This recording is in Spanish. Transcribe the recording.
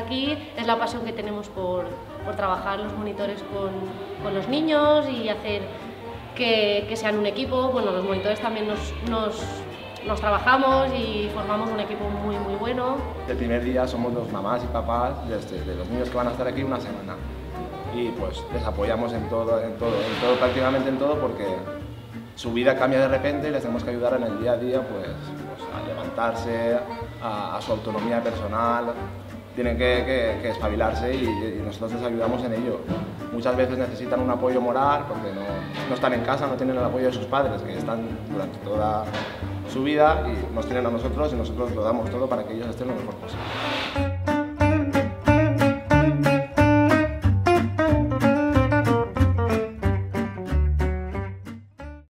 aquí es la pasión que tenemos por trabajar los monitores con los niños y hacer que sean un equipo. Bueno, los monitores también nos trabajamos y formamos un equipo muy bueno. El primer día somos los mamás y papás de los niños que van a estar aquí una semana y pues les apoyamos en todo, prácticamente en todo, porque su vida cambia de repente y les tenemos que ayudar en el día a día pues a levantarse, a su autonomía personal. Tienen que espabilarse y nosotros les ayudamos en ello. Muchas veces necesitan un apoyo moral porque no están en casa, no tienen el apoyo de sus padres, que están durante toda su vida, y nos tienen a nosotros y nosotros lo damos todo para que ellos estén lo mejor posible.